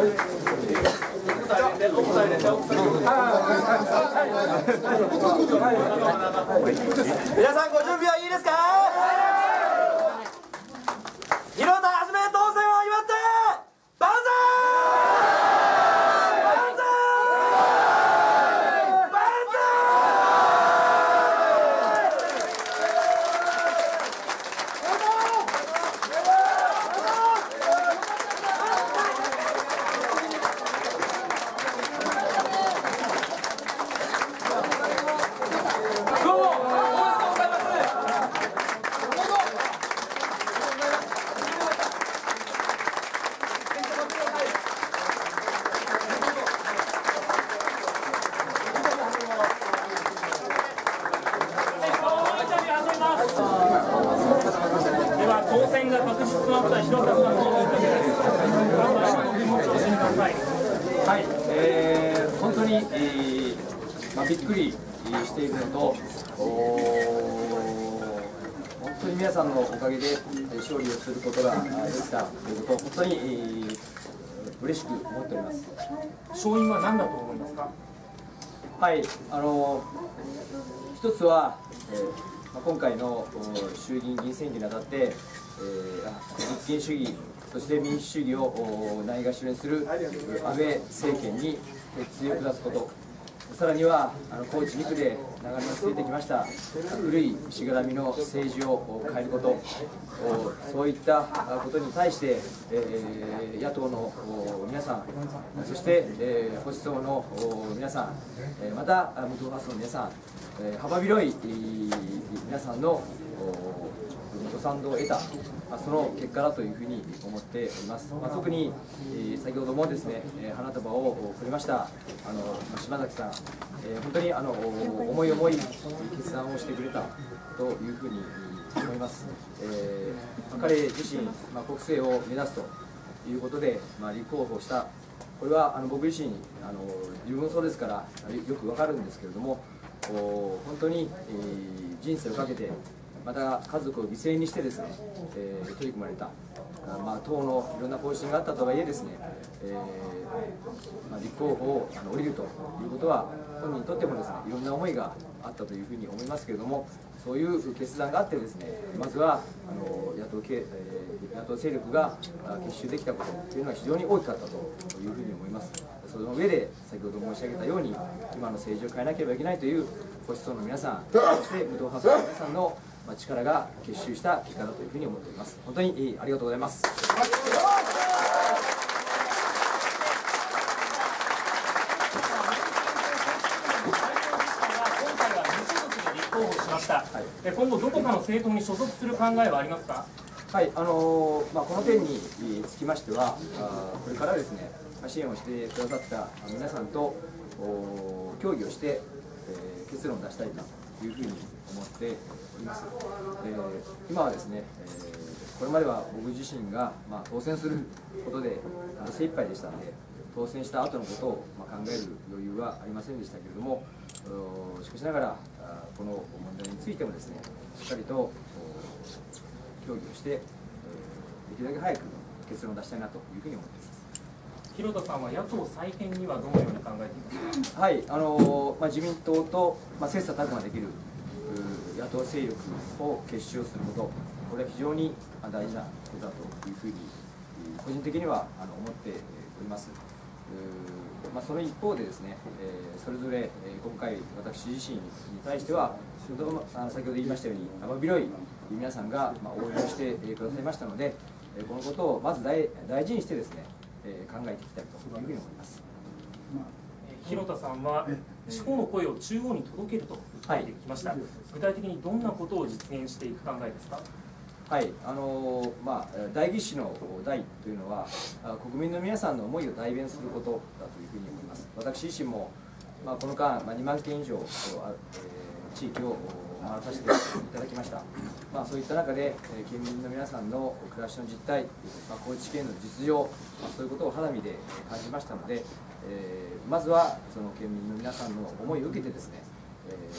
皆さんご準備はいいですか？広田はじめ当選を祝って万歳！万歳！万では当選が確実となった広田さんのインタビューです。 はい、本当に、びっくりしているのと、本当に皆さんのおかげで勝利をすることができたということを本当に、嬉しく思っております。 勝因は何だと思いますか？ はい、一つは、今回の衆議院議員選挙にあたって、立憲主義、そして民主主義をないがしろにする安倍政権に鉄槌を下すこと、さらには高知2区で長年続いてきました古いしがらみの政治を変えること、そういったことに対して、野党の皆さん、そして、保守層の皆さん、また無党派層の皆さん、幅広い皆さんのご賛同を得た、その結果だというふうに思っております。特に先ほどもですね、花束をくれました島崎さん、本当に重い決断をしてくれたというふうに思います。彼自身、国政を目指すということで、立候補した、これは僕自身自分そうですからよくわかるんですけれども、本当に人生をかけて、また家族を犠牲にしてですね、取り組まれた、党のいろんな方針があったとはいえですね、立候補を降りるということは本人にとってもですね、いろんな思いがあったというふうに思いますけれども、そういう決断があってですね、まずは野党勢力が結集できたことというのは非常に大きかったというふうに思います。その上で先ほど申し上げたように、今の政治を変えなければいけないという保守層の皆さん、そして無党派層の皆さんの力が結集した結果だというふうに思っております。本当にありがとうございます。 今後どこかの政党に所属する考えはありますか？ はい、この点につきましては、これからですね、支援をしてくださった皆さんと協議をして、結論を出したいなというふうに思っております。今はですね、これまでは僕自身が当選することで精一杯でしたので、当選した後のことを考える余裕はありませんでしたけれども、しかしながらこの問題についてもですね、しっかりと協議をして、できるだけ早く結論を出したいなというふうに思っています。 広田さんは野党再編にはどのように考えていますか？ はい、自民党と切磋琢磨できる野党勢力を結集すること、これは非常に大事なことだというふうに個人的には思っております。その一方でですね、それぞれ今回私自身に対しては先ほど言いましたように幅広い皆さんが応援をしてくださいましたので、このことをまず大事にしてですね、考えていきたいというふうに思います。 広田さんは地方の声を中央に届けると訴えてきました、具体的にどんなことを実現していく考えですか？ はい、代議士の代というのは国民の皆さんの思いを代弁することだというふうに思います。私自身も、この間、2万件以上地域を回らさせていただきました。そういった中で県民の皆さんの暮らしの実態、高知県の実情、そういうことを肌身で感じましたので、まずはその県民の皆さんの思いを受けてですね、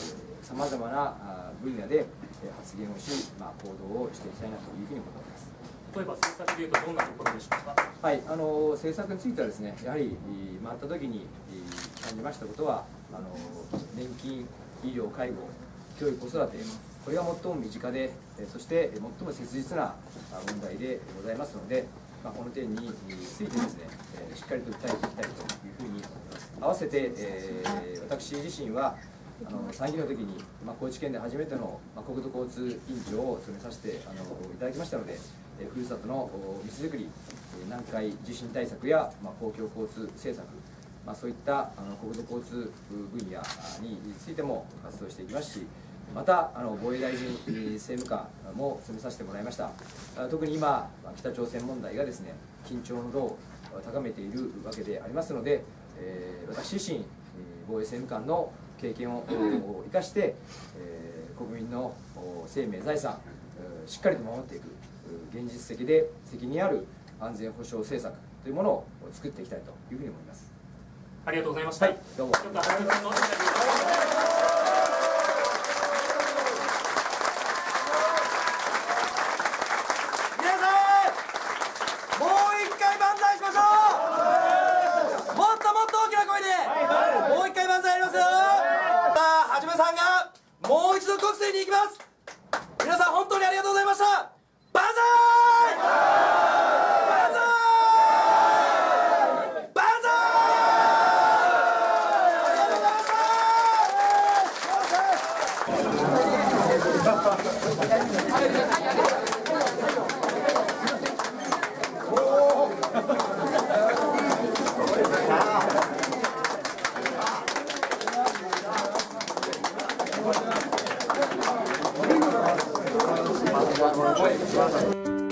さまざまな分野で発言をし、行動をしていきたいなというふうに思っております。 例えば政策でいうとどんなところでしょうか。 はい、政策についてはですね、やはり回った時に感じましたことは、年金、医療、介護、教育、子育て、これが最も身近で、そして最も切実な問題でございますので、この点についてですね、しっかりと訴えていきたいというふうに思います。合わせて、私自身は参議院の時に、高知県で初めての国土交通委員長を務めさせていただきましたので、ふるさとの道づくり、南海地震対策や公共交通政策、そういった国土交通分野についても活動していきますし、また防衛大臣政務官も務めさせてもらいました。特に今、北朝鮮問題がですね、緊張の度を高めているわけでありますので、私自身、防衛政務官の経験を生かして、国民の生命、財産、しっかりと守っていく、現実的で責任ある安全保障政策というものを作っていきたいというふうに思います。 ありがとうございました。はい、 どうも。 ちょっと原さんのおっしゃる皆さん、もう一回万歳しましょう。もっともっと大きな声で、もう一回万歳やりますよ。さあ、はじめさんがもう一度国政に行きます。皆さん本当にありがとうございました。万歳。 はい。